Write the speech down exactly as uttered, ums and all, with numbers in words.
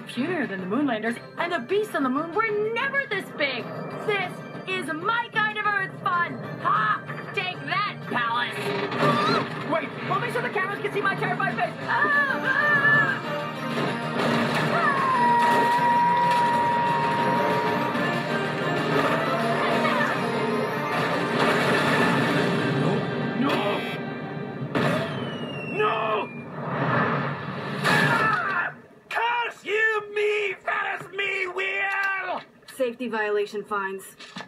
punier than the moonlanders, and the beasts on the moon were never this big. This is my kind of Earth fun. Ha! Take that, Palace. Wait, let me so the cameras can see my terrified face. Ah! Curse you, me, Ferris, me, wheel! Safety violation fines.